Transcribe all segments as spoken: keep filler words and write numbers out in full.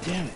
Damn it.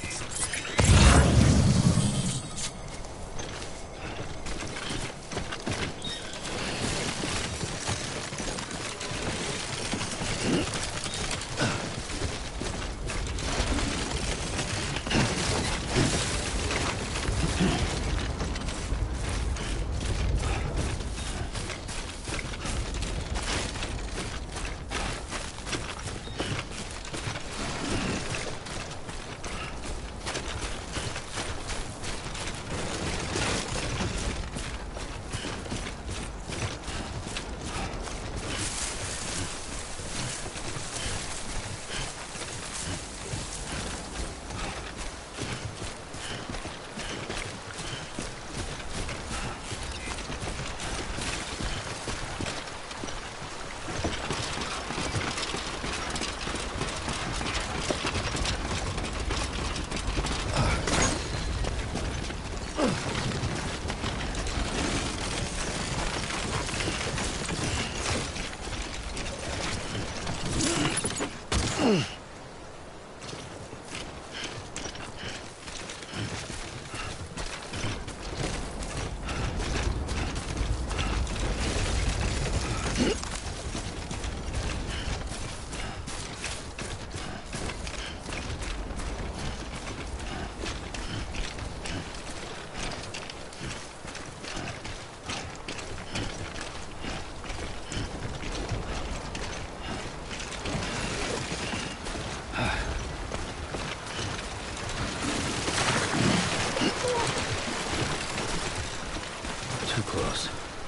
Too close.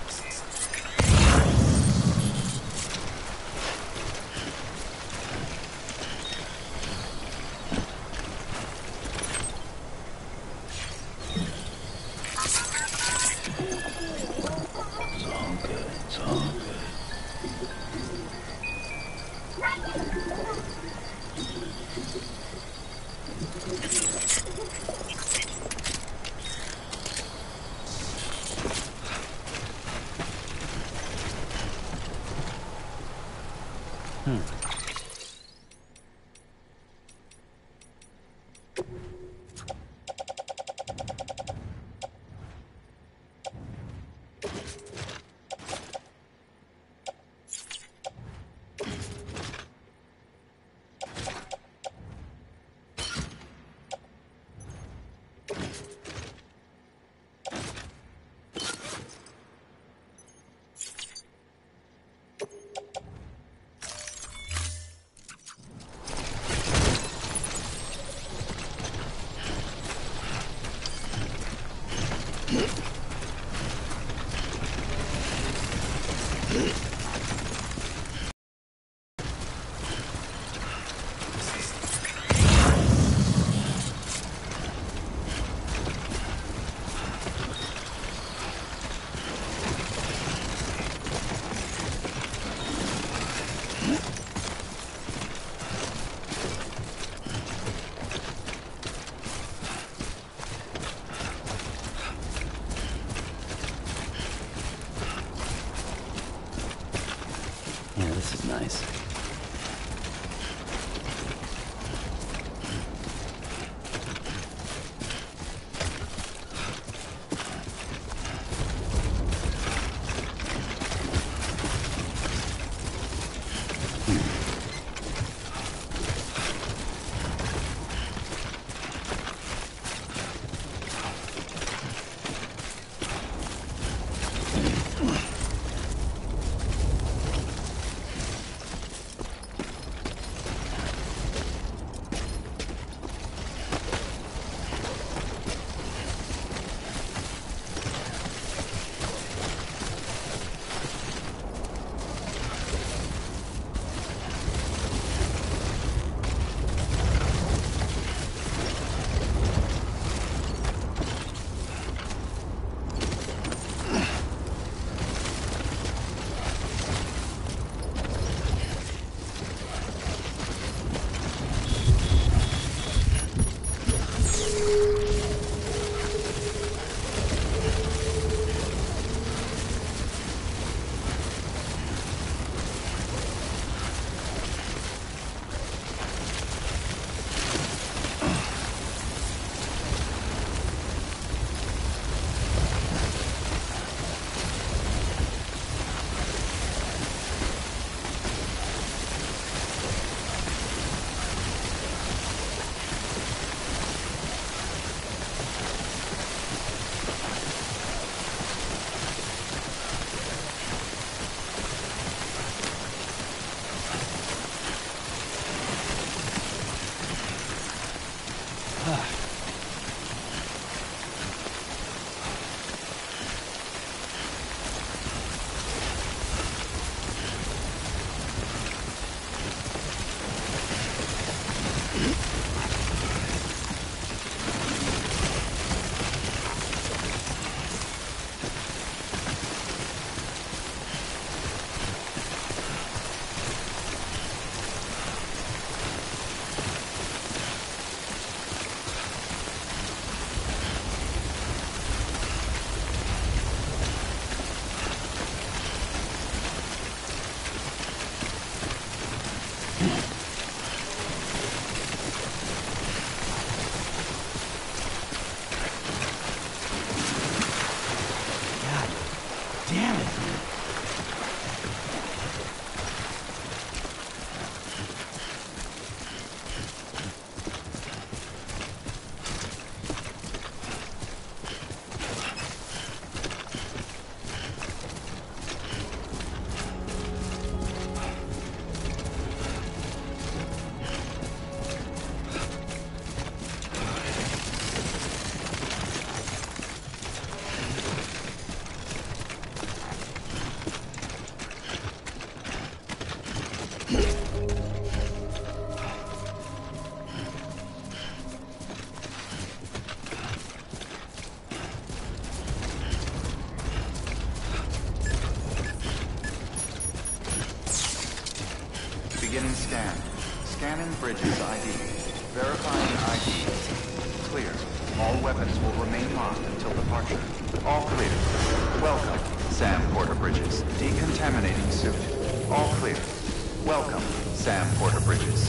It's all good. It's all good. Hmm. Damn it! Beginning scan. Scanning Bridges I D. Verifying I D. Clear. All weapons will remain locked until departure. All clear. Welcome, Sam Porter Bridges. Decontaminating suit. All clear. Welcome, Sam Porter Bridges.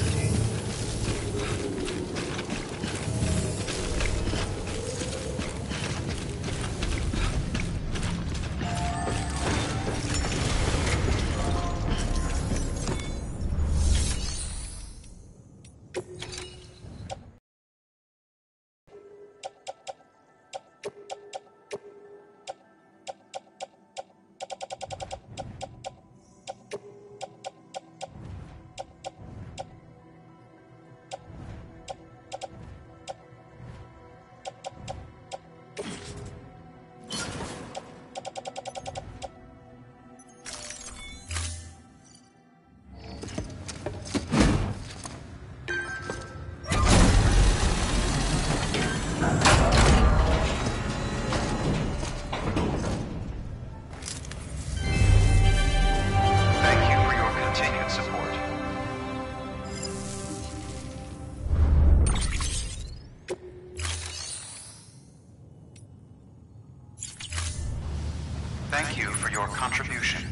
Thank you for your contribution.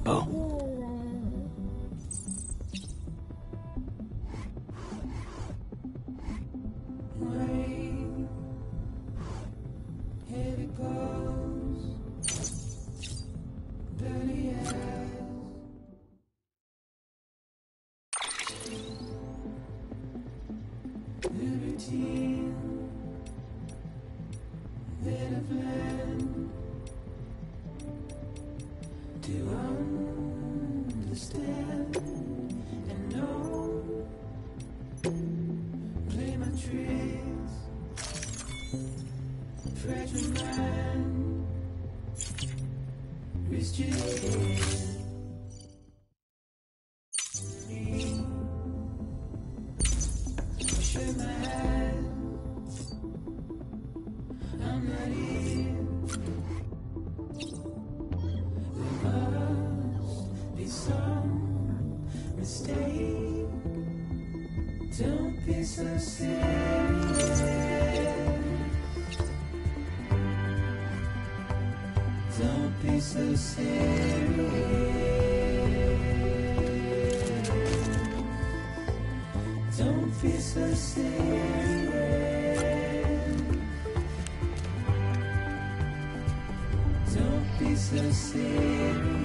tempo. Don't be so serious. Don't be so serious. Don't be so serious. Don't be so serious.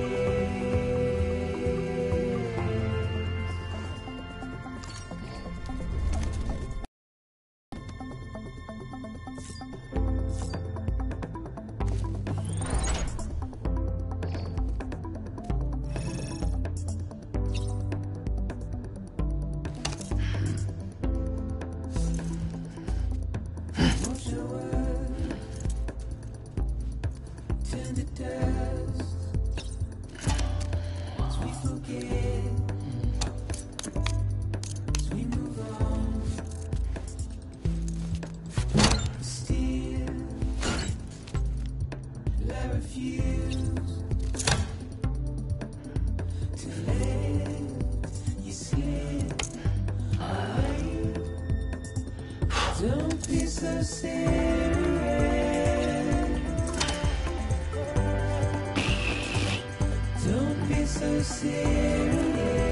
Don't be so serious. Don't be so serious.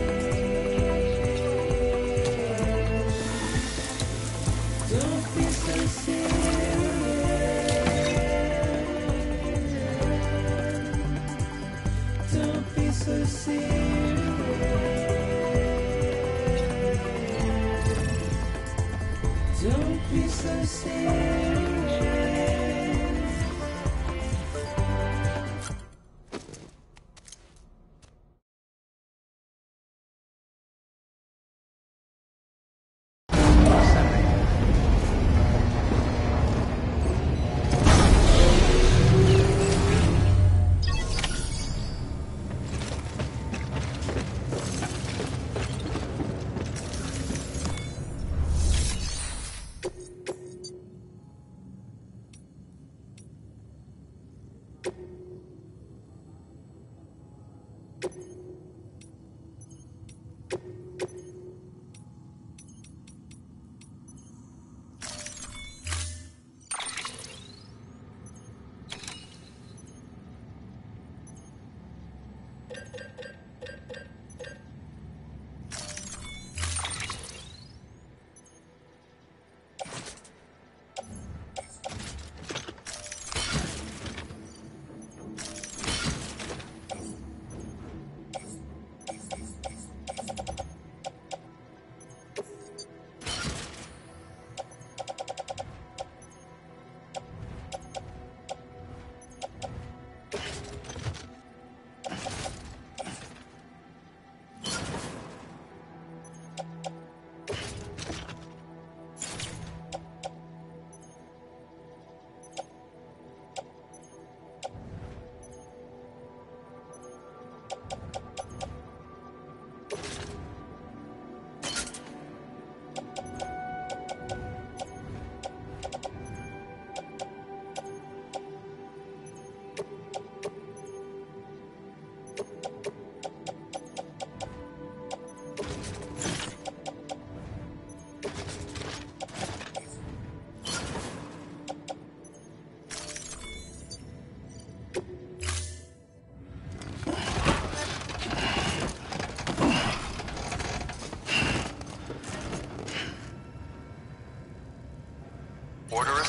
Don't be so serious. Don't be so serious. Don't be so serious.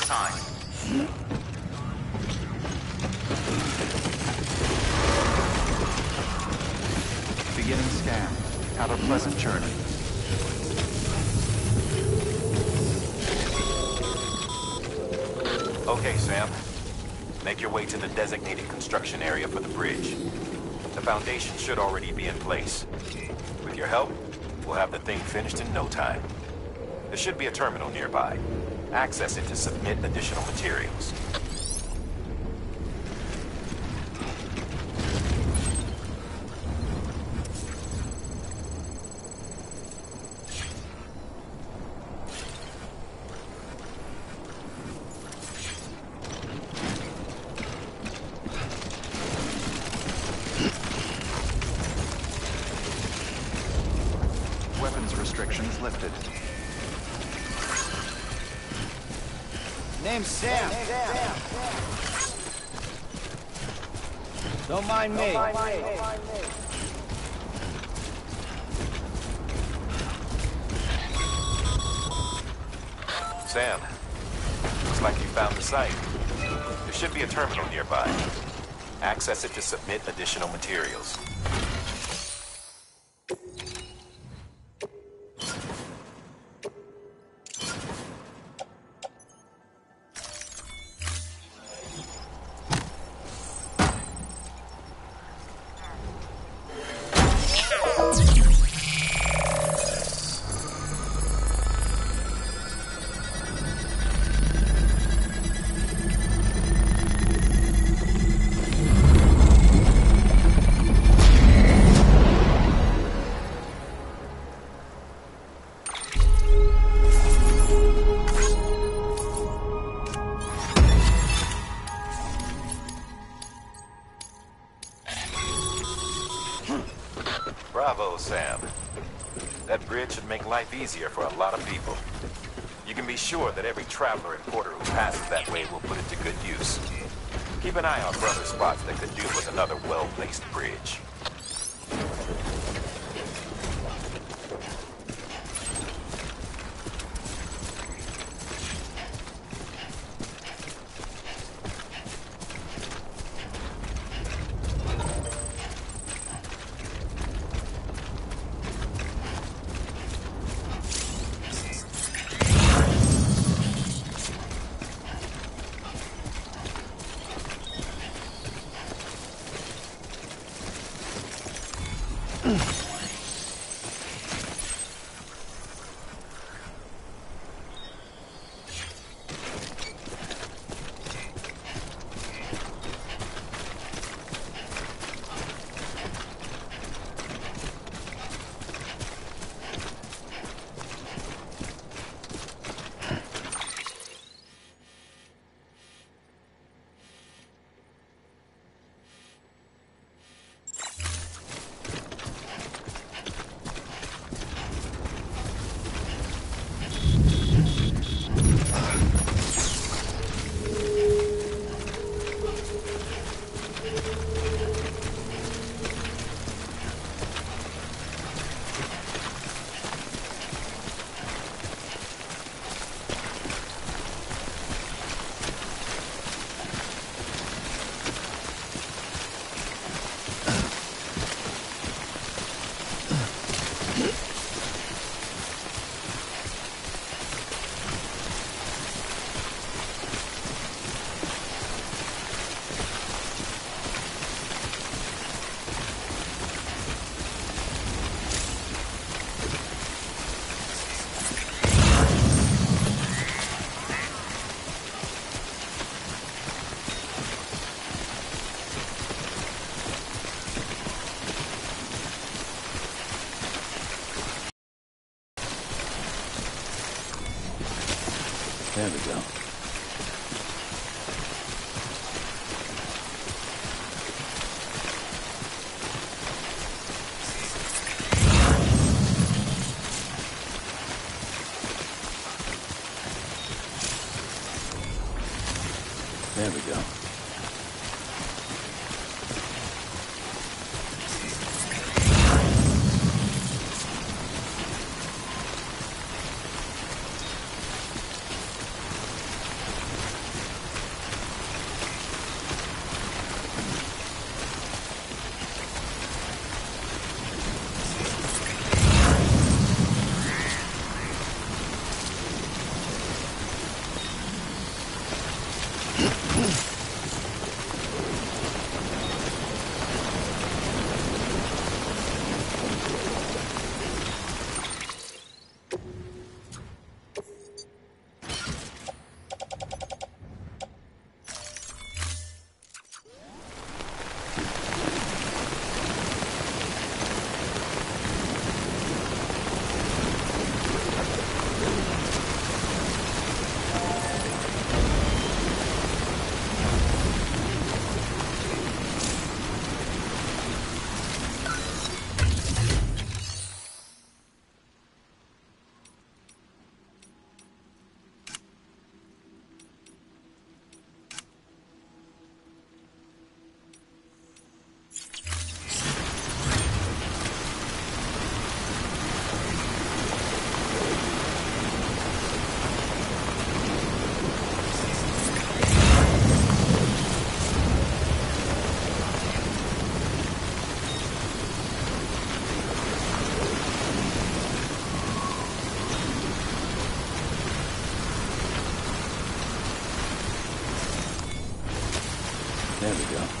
time. Beginning scan. Have a pleasant journey. Okay, Sam. Make your way to the designated construction area for the bridge. The foundation should already be in place. With your help, we'll have the thing finished in no time. There should be a terminal nearby. Access it to submit additional materials. Weapons restrictions lifted. Name's Sam. Don't mind me. Sam, looks like you found the site. There should be a terminal nearby. Access it to submit additional materials. Bravo, Sam. That bridge should make life easier for a lot of people. You can be sure that every traveler and porter who passes that way will put it to good use. Keep an eye on for other spots that could do with another well-placed bridge. There we go. There we go. There we go.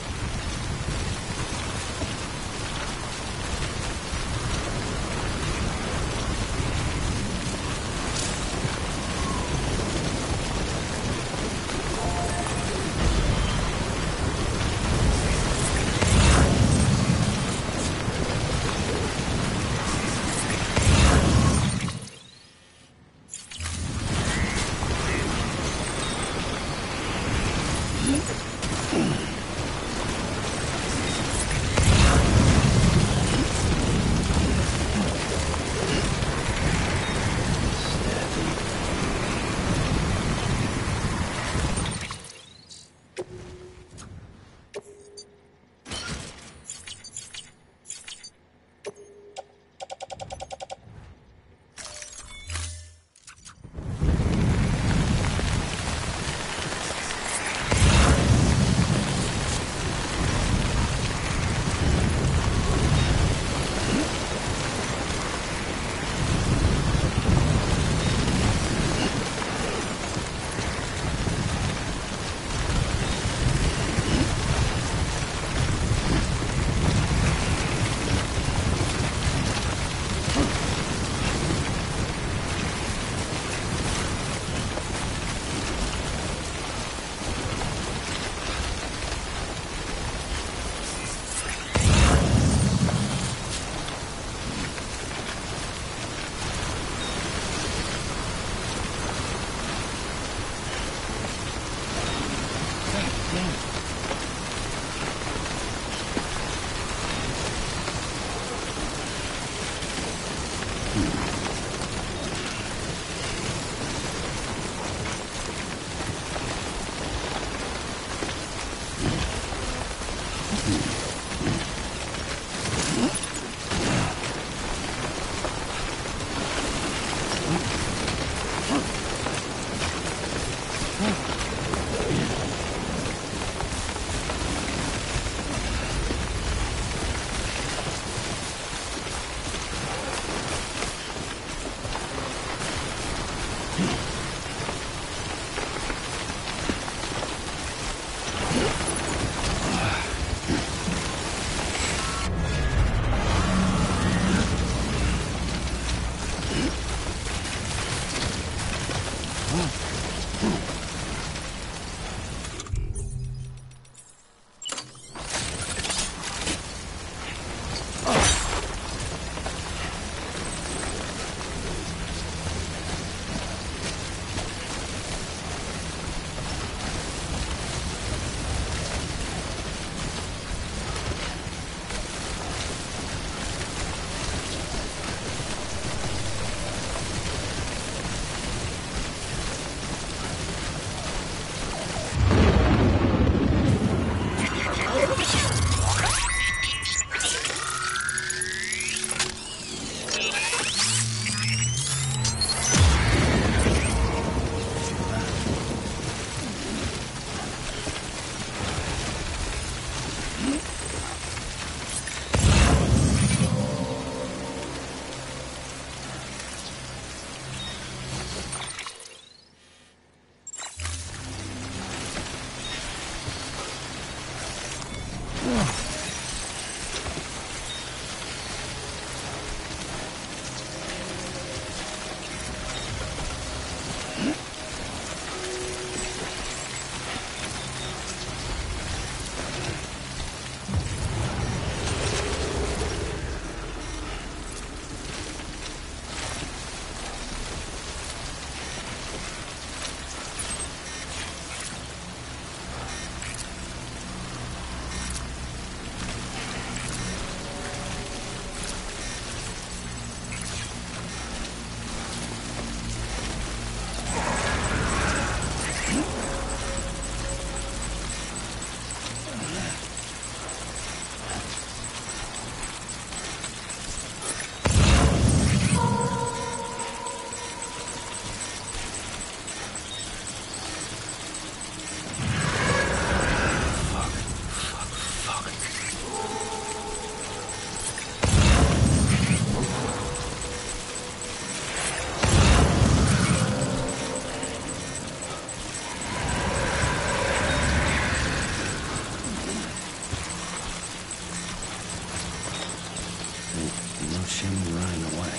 Shame you're running away.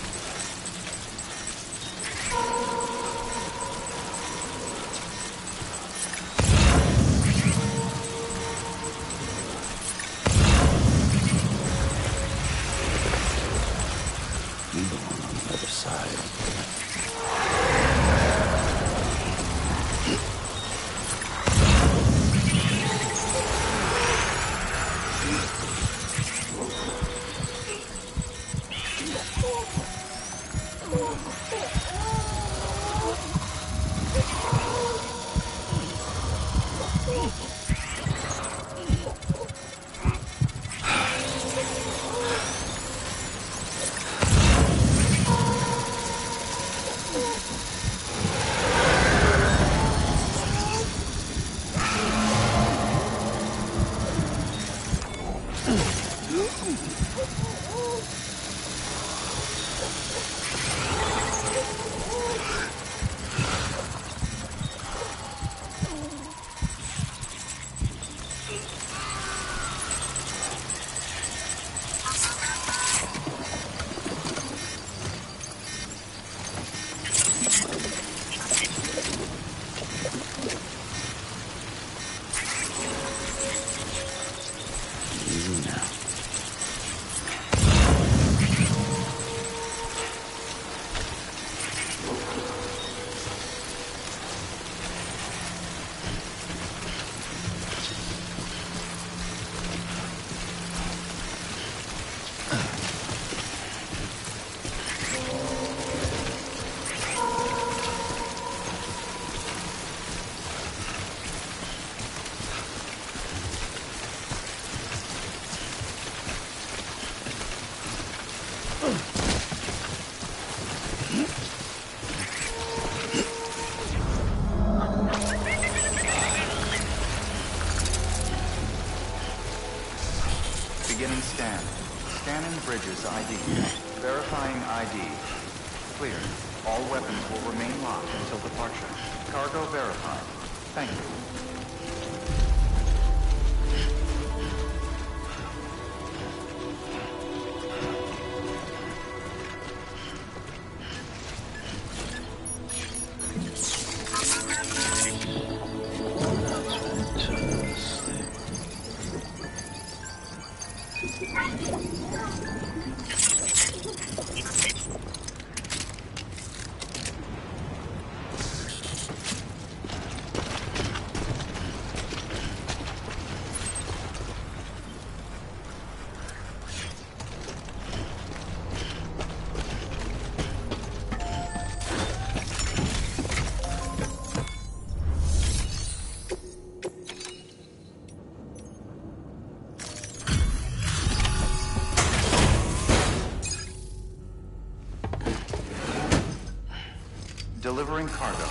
You belong on the other side. Beginning scan. Scanning bridges I D. Verifying I D. Clear. All weapons will remain locked until departure. Cargo verified. Thank you. Delivering cargo.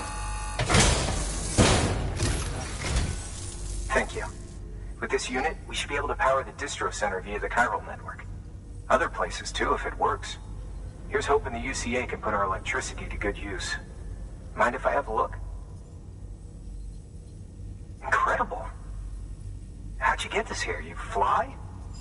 Thank you. With this unit, we should be able to power the distro center via the chiral network. Other places too, if it works. Here's hoping the U C A can put our electricity to good use. Mind if I have a look? Incredible. How'd you get this here? You fly?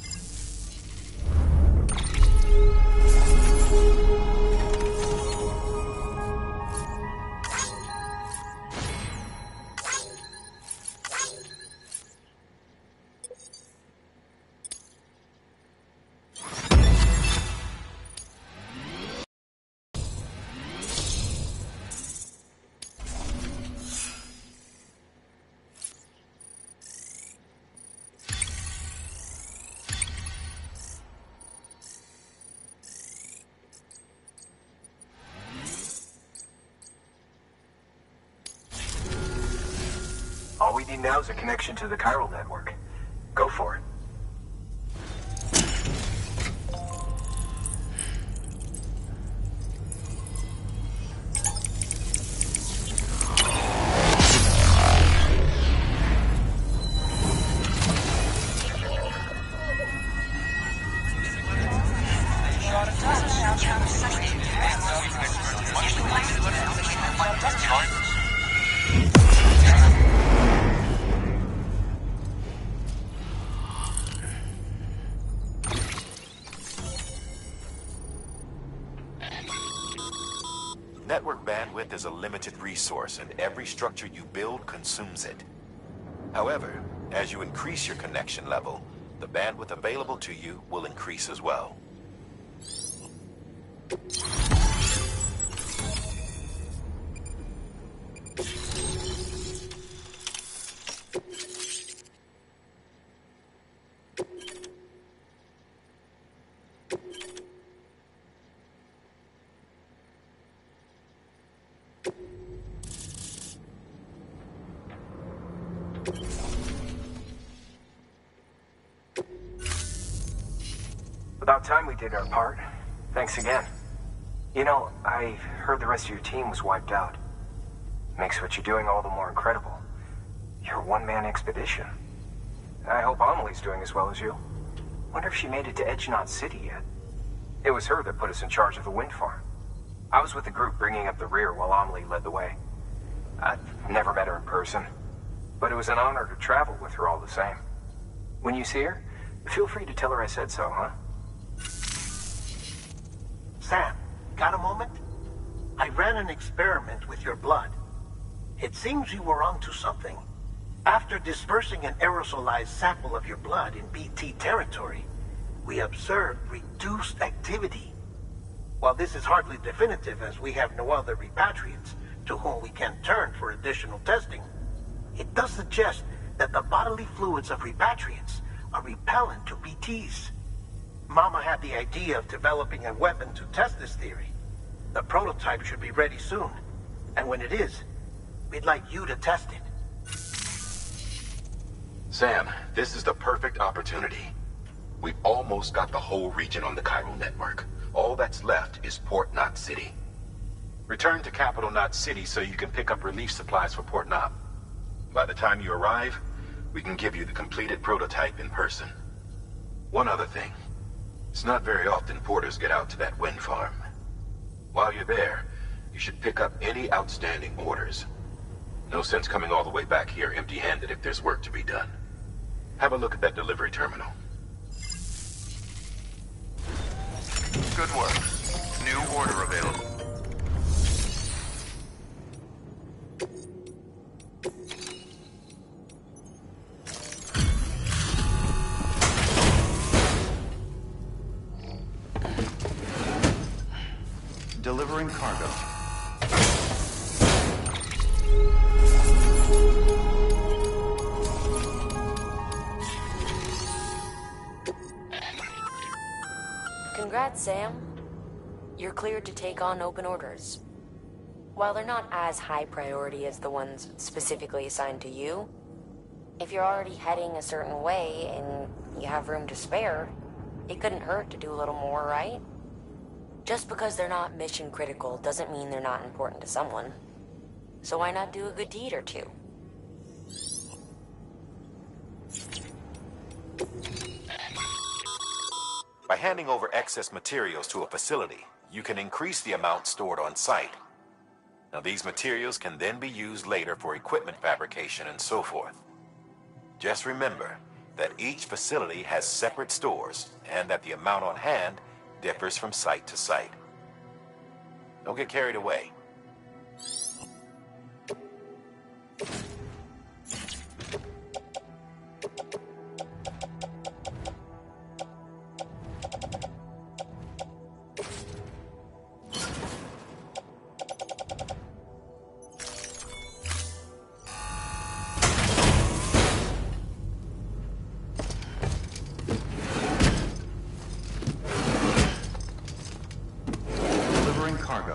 All we need now is a connection to the chiral network. Go for it. Network bandwidth is a limited resource, and every structure you build consumes it. However, as you increase your connection level, the bandwidth available to you will increase as well. About time we did our part. Thanks again. You know, I heard the rest of your team was wiped out. Makes what you're doing all the more incredible. You're a one-man expedition. I hope Amelie's doing as well as you. Wonder if she made it to Edge Knot City yet. It was her that put us in charge of the wind farm. I was with the group bringing up the rear while Amelie led the way. I've never met her in person, but it was an honor to travel with her all the same. When you see her, feel free to tell her I said so, huh? Sam, got a moment? I ran an experiment with your blood. It seems you were onto something. After dispersing an aerosolized sample of your blood in B T territory, we observed reduced activity. While this is hardly definitive, as we have no other repatriates to whom we can turn for additional testing, it does suggest that the bodily fluids of repatriates are repellent to B Ts. Mama had the idea of developing a weapon to test this theory. The prototype should be ready soon, and when it is, we'd like you to test it. Sam, this is the perfect opportunity. We've almost got the whole region on the chiral network. All that's left is Port Knot City. Return to Capital Knot City so you can pick up relief supplies for Port Knot. By the time you arrive, we can give you the completed prototype in person. One other thing. It's not very often porters get out to that wind farm. While you're there, you should pick up any outstanding orders. No sense coming all the way back here empty-handed if there's work to be done. Have a look at that delivery terminal. Good work. New order available. Delivering cargo. Congrats, Sam. You're cleared to take on open orders. While they're not as high priority as the ones specifically assigned to you, if you're already heading a certain way and you have room to spare, it couldn't hurt to do a little more, right? Just because they're not mission critical doesn't mean they're not important to someone. So why not do a good deed or two? By handing over excess materials to a facility, you can increase the amount stored on site. Now, these materials can then be used later for equipment fabrication and so forth. Just remember that each facility has separate stores and that the amount on hand differs from site to site. Don't get carried away. Cargo.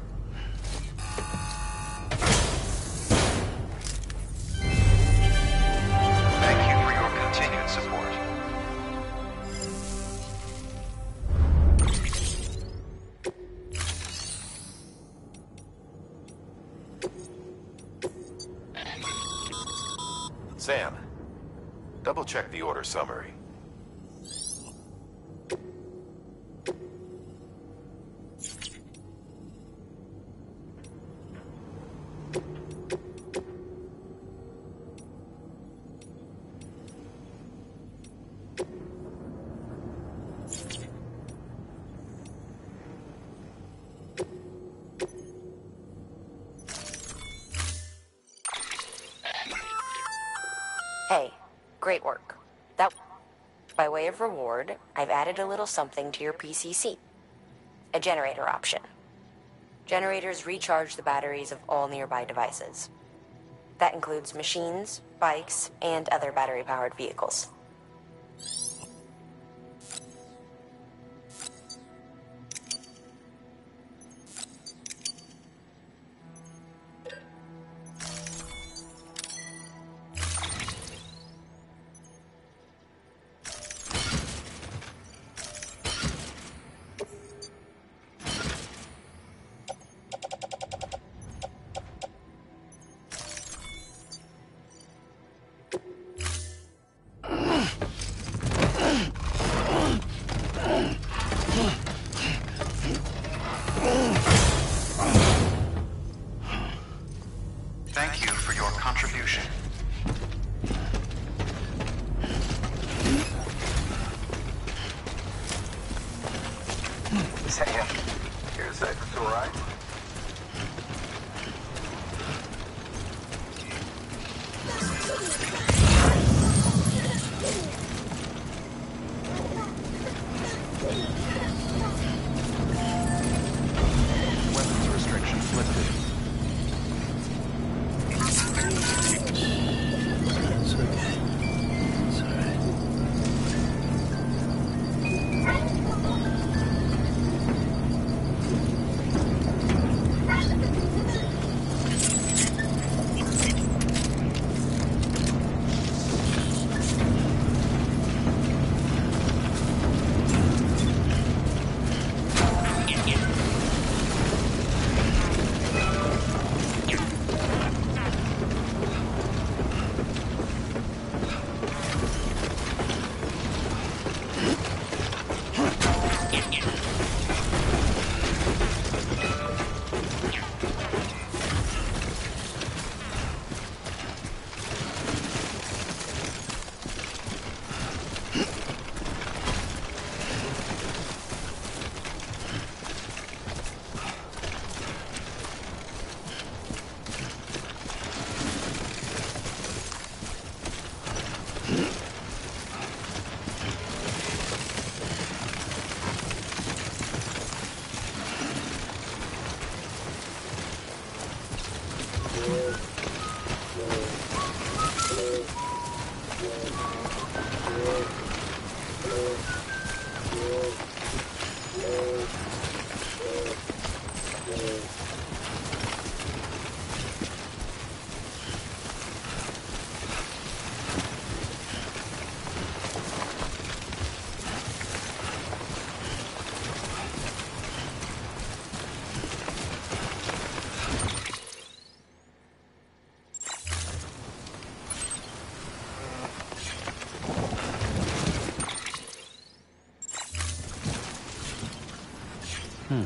Thank you for your continued support. Sam, double-check the order summary. Great work. That, by way of reward, I've added a little something to your P C C. A generator option. Generators recharge the batteries of all nearby devices. That includes machines, bikes, and other battery-powered vehicles. Thank you for your contribution. Sam, you're excited to ride? Weapons restrictions lifted. That's okay. It's alright. Hmm.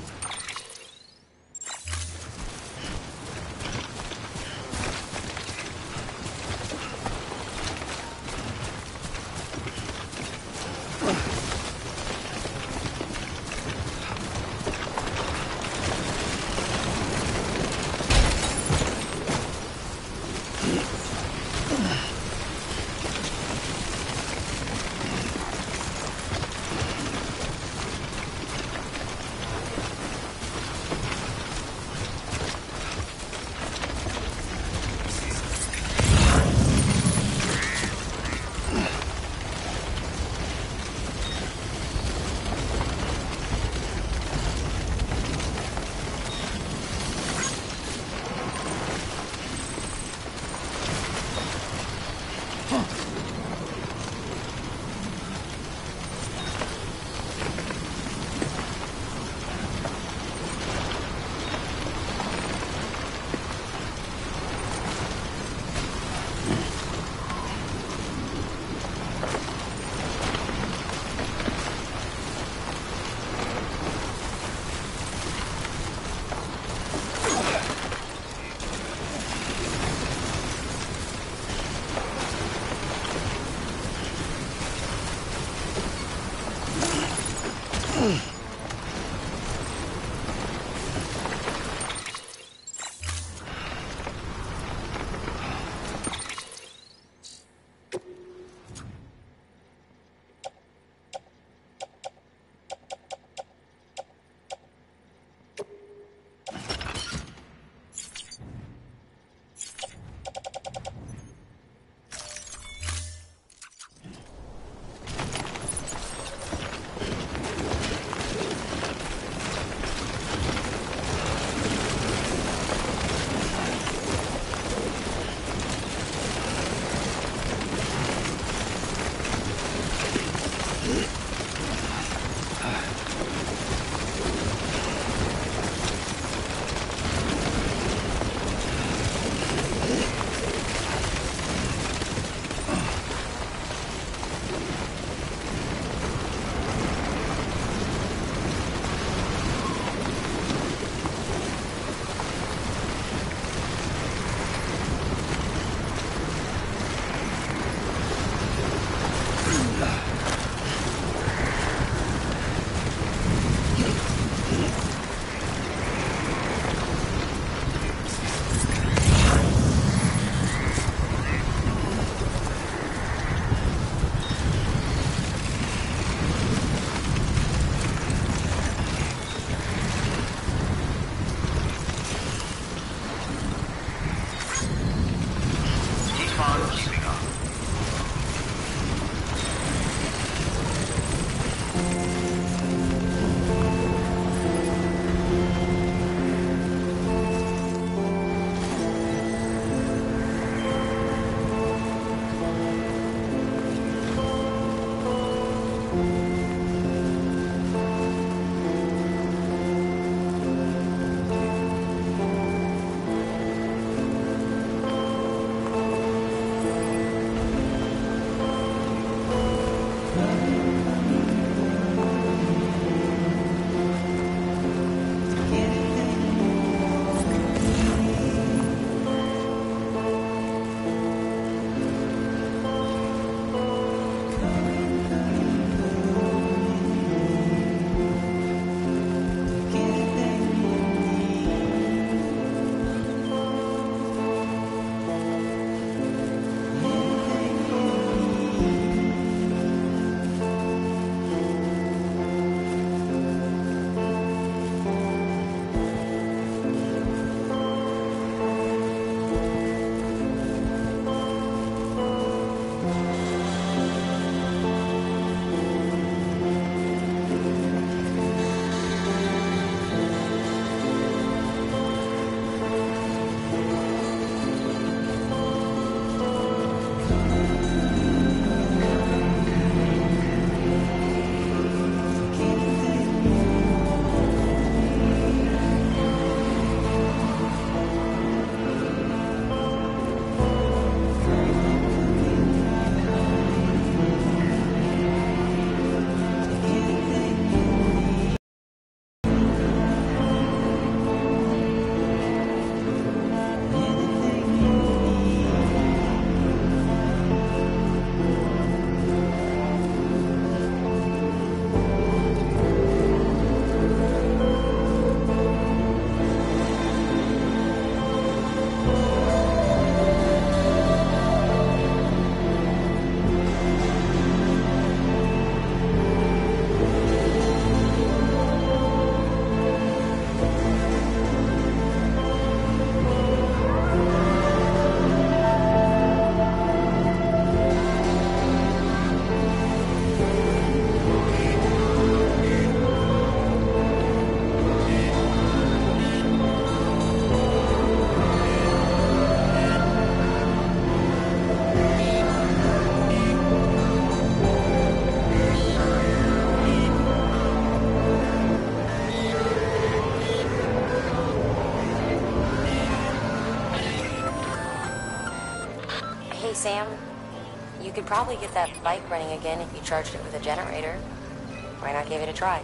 Sam, you could probably get that bike running again if you charged it with a generator. Why not give it a try?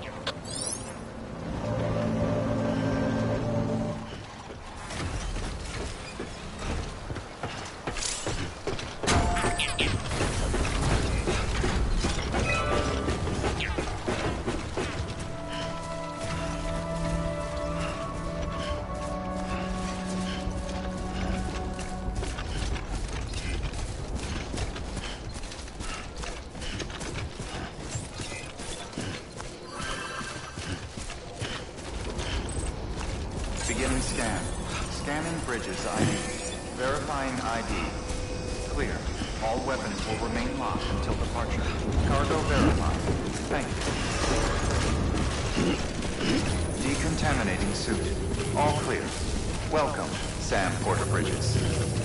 Beginning scan. Scanning bridges I D. Verifying I D. Clear. All weapons will remain locked until departure. Cargo verified. Thank you. Decontaminating suit. All clear. Welcome, Sam Porter Bridges.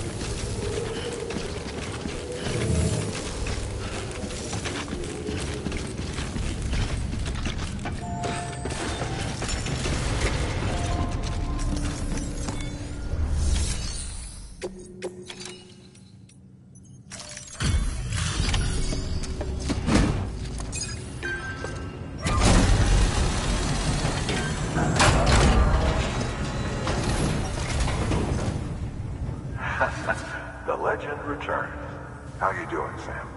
The legend returned. How you doing, Sam?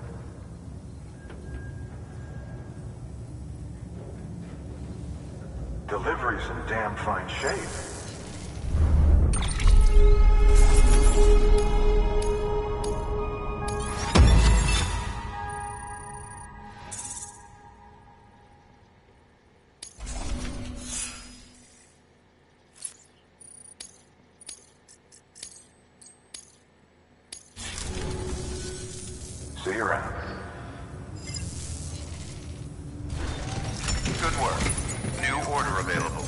Delivery's in damn fine shape. See you around. Good work. New order available.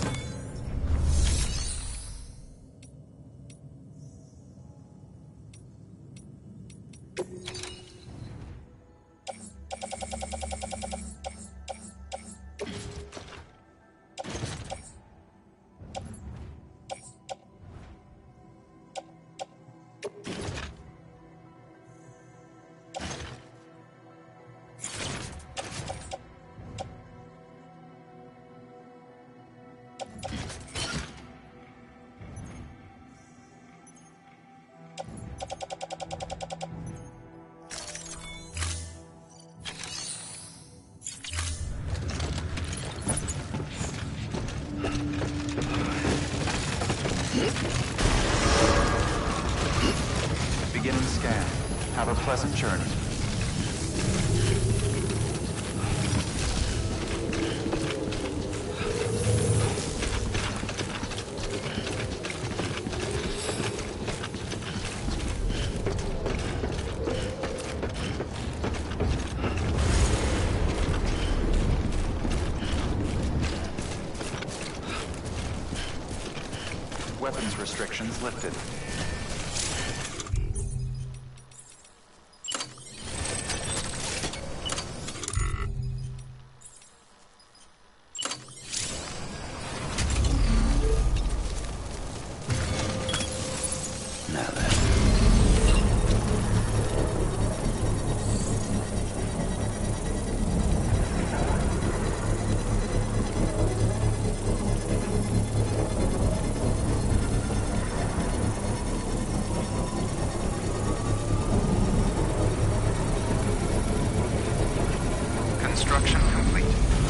Beginning scan. Have a pleasant journey. Weapons restrictions lifted. Now then. Construction complete.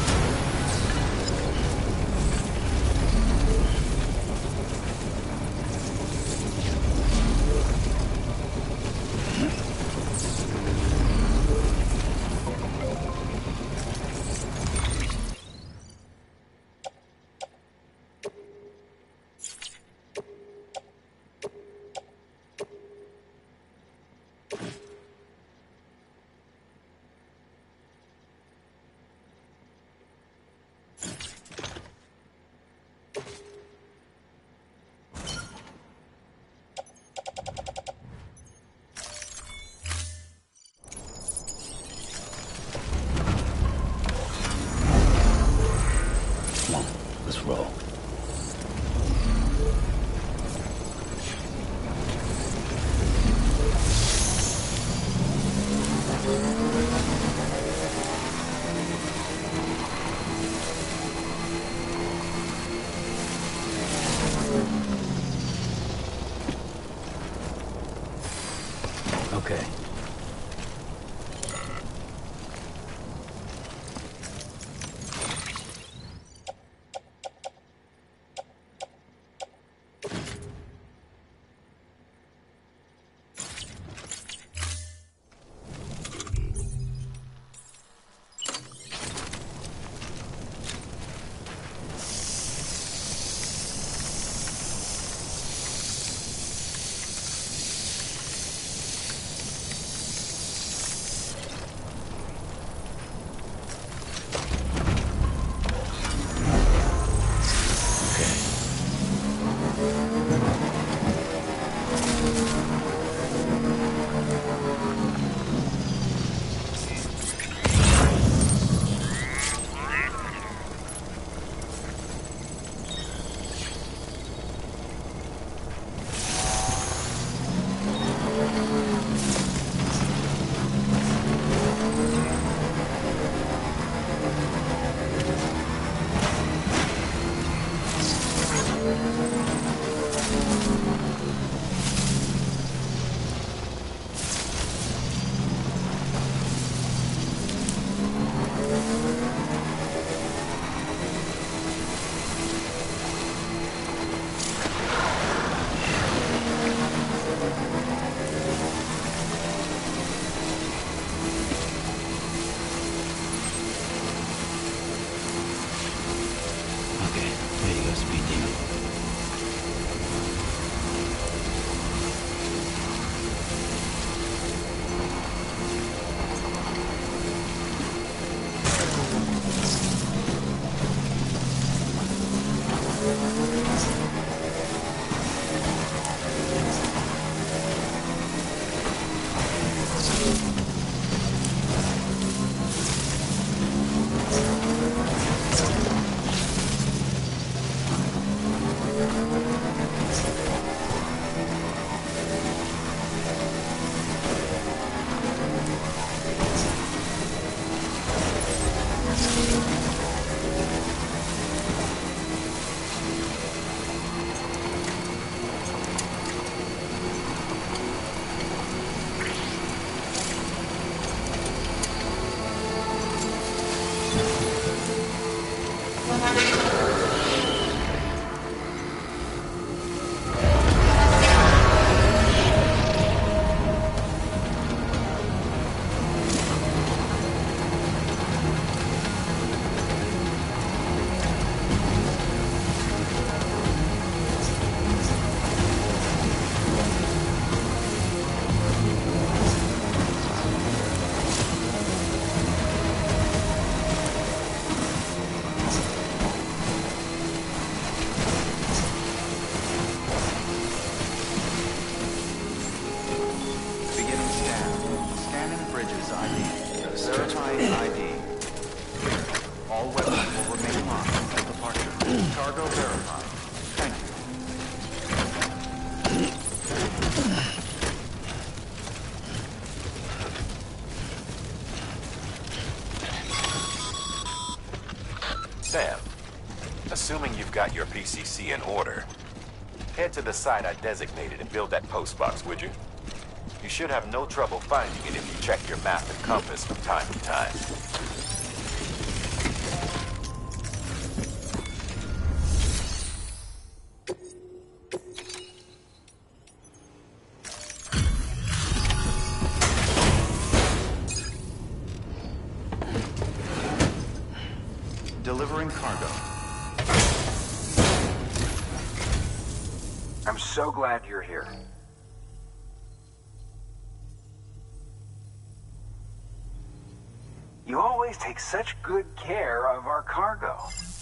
Come on, let's roll. Cargo verified. Thank you. Sam, assuming you've got your P C C in order, head to the site I designated and build that post box, would you? You should have no trouble finding it if you check your map and compass from time to time. Delivering cargo. I'm so glad you're here. You always take such good care of our cargo.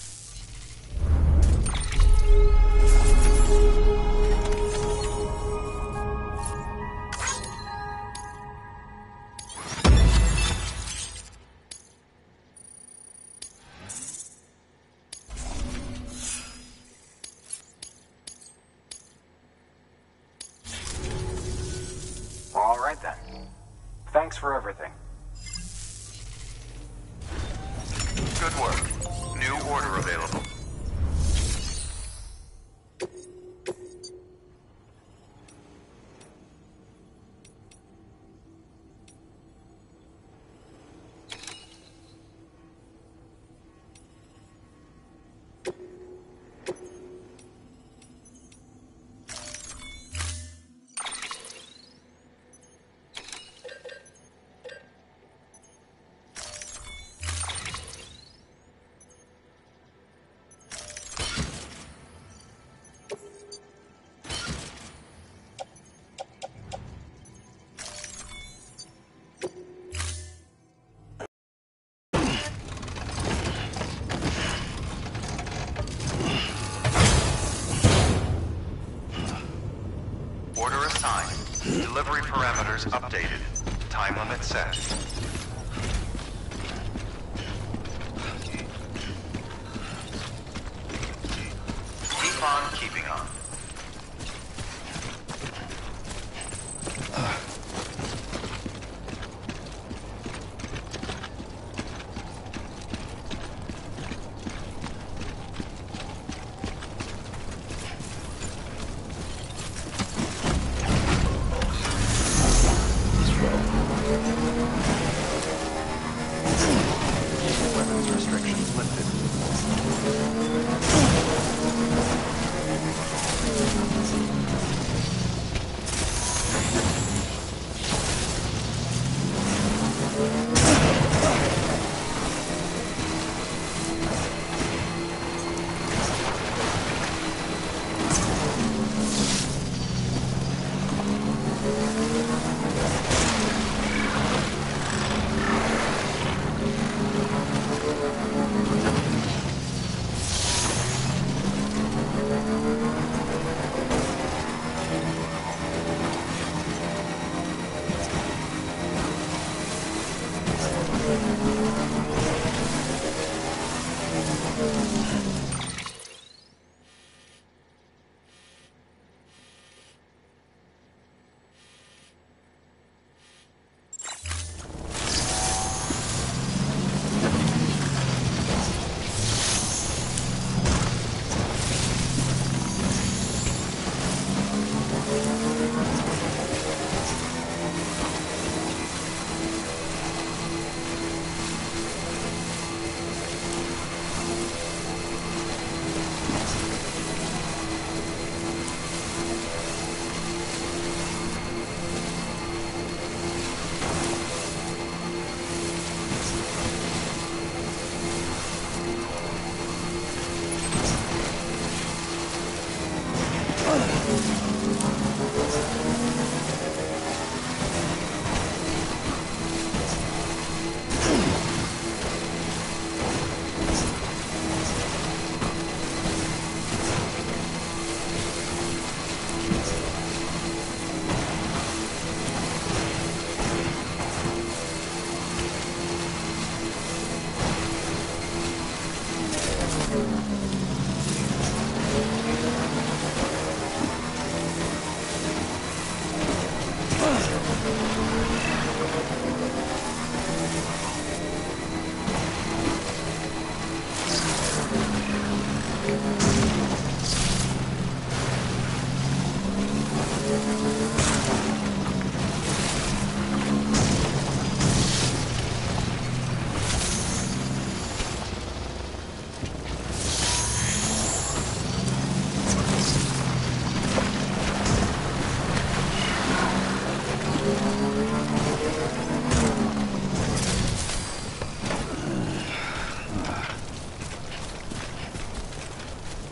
All right then. Thanks for everything. Good work. New order available. Order assigned. Delivery parameters updated. Time limit set. Keep on keeping on. Weapons restrictions lifted.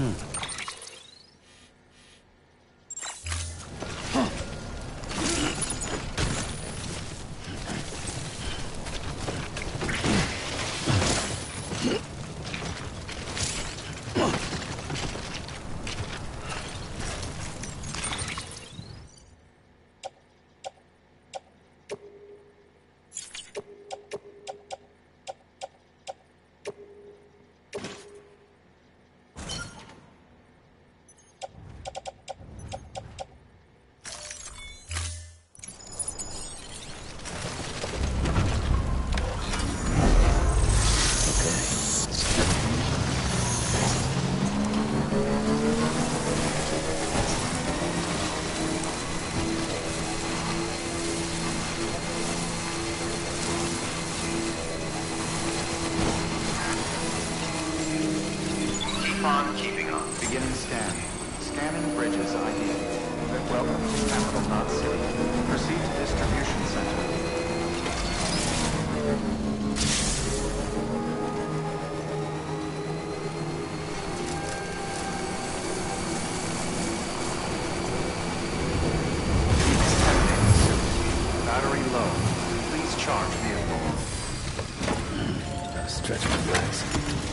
Keep on keeping on. Beginning scan. Scanning bridges I D. Welcome to Capital Knot City. Proceed to distribution center. Battery low. Please charge vehicle. Gotta stretch my legs.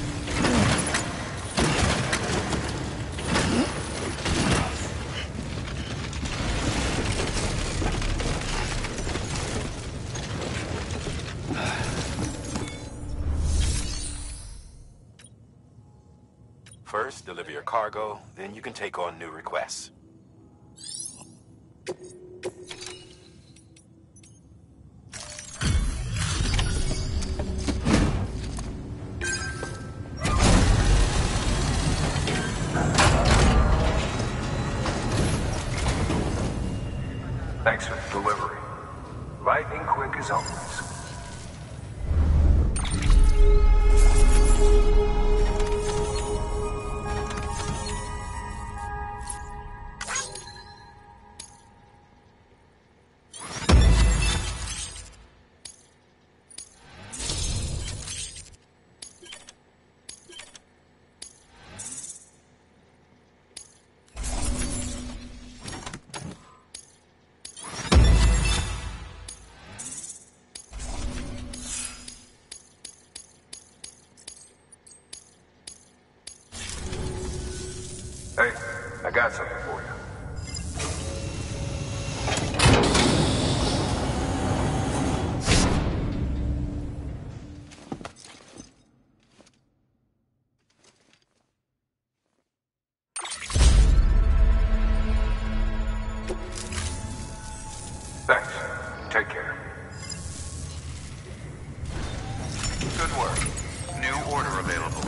First, deliver your cargo, then you can take on new requests. Thanks for the delivery. Lightning quick as always. Hey, I got something for you. Thanks. Take care. Good work. New order available.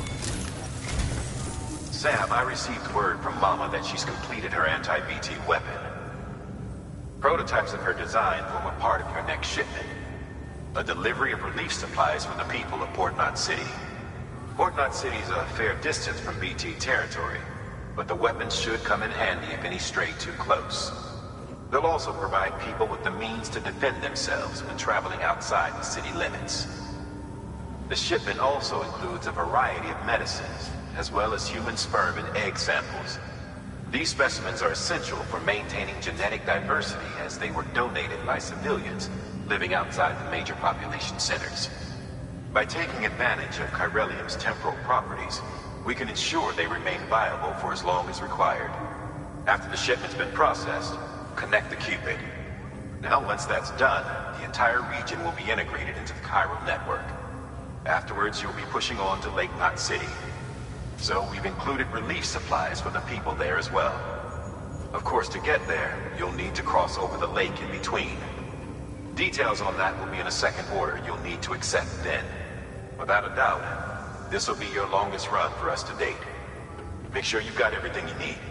Sam, I received word from Mama that she's completed her anti-B T weapon. Prototypes of her design form a part of your next shipment. A delivery of relief supplies for the people of Port Knot City. Port Knot City is a fair distance from B T territory, but the weapons should come in handy if any stray too close. They'll also provide people with the means to defend themselves when traveling outside the city limits. The shipment also includes a variety of medicines, as well as human sperm and egg samples. These specimens are essential for maintaining genetic diversity as they were donated by civilians living outside the major population centers. By taking advantage of Chiralium's temporal properties, we can ensure they remain viable for as long as required. After the shipment's been processed, connect the Cupid. Now, once that's done, the entire region will be integrated into the chiral network. Afterwards, you'll be pushing on to Lake Knot City. So we've included relief supplies for the people there as well. Of course, to get there, you'll need to cross over the lake in between. Details on that will be in a second order you'll need to accept then. Without a doubt, this will be your longest run for us to date. Make sure you've got everything you need.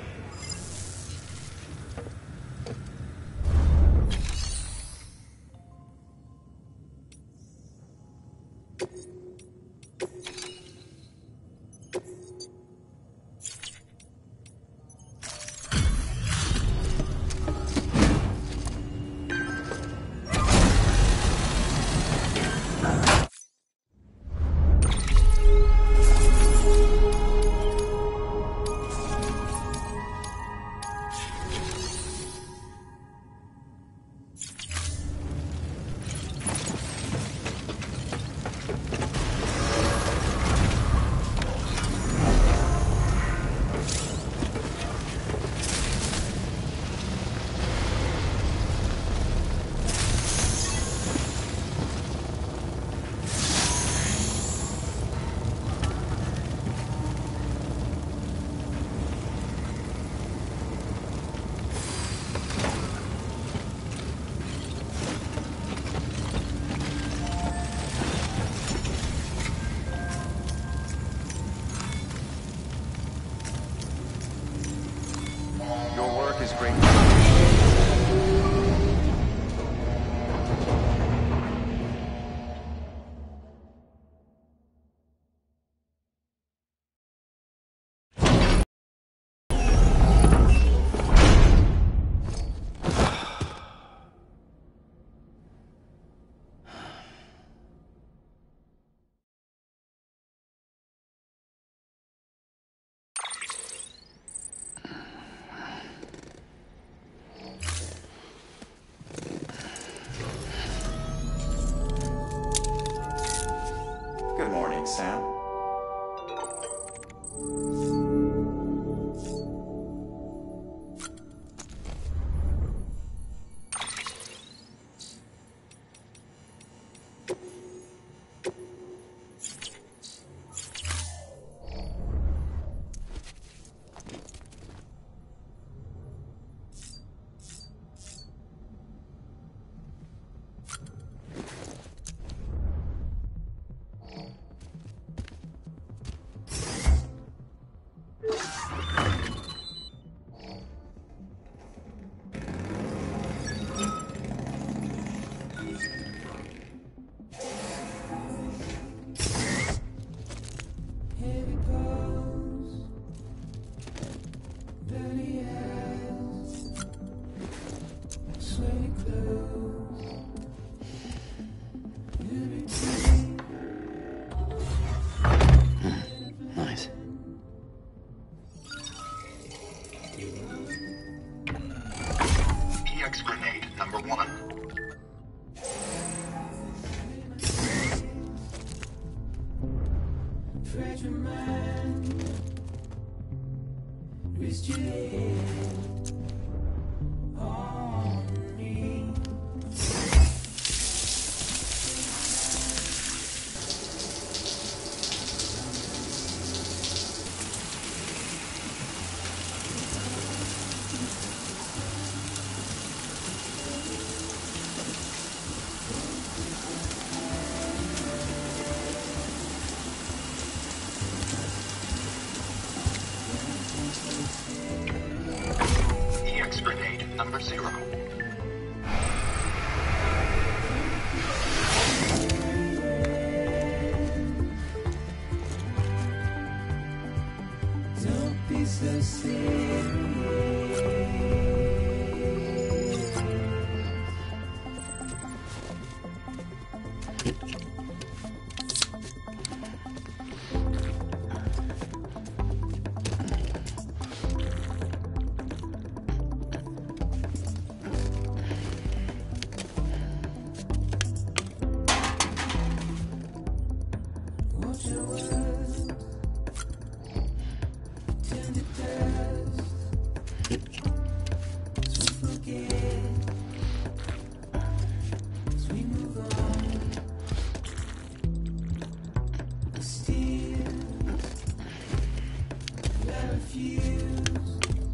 is great. Good morning, Sam. Heavy clothes, dirty hands, sweaty clothes. Nice. E X grenade number one. Treasure mind, wrist your head on me. E X grenade number zero. Don't be so serious. Watch your words turn to dust. So forget as we move on. But still, I refuse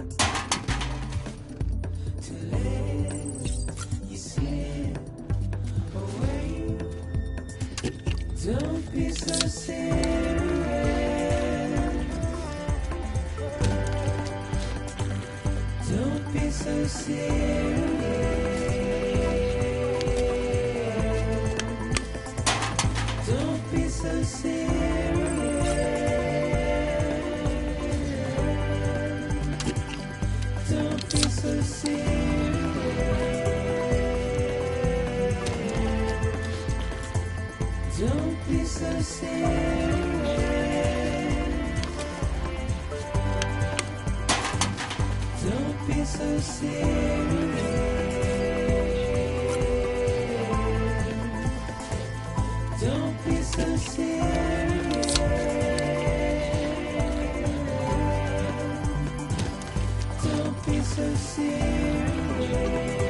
to let you slip away. Don't be so serious. Don't be so serious. Don't be so serious. Don't be so serious. Don't be so serious. Don't be so serious. Don't be so serious. Don't be so serious.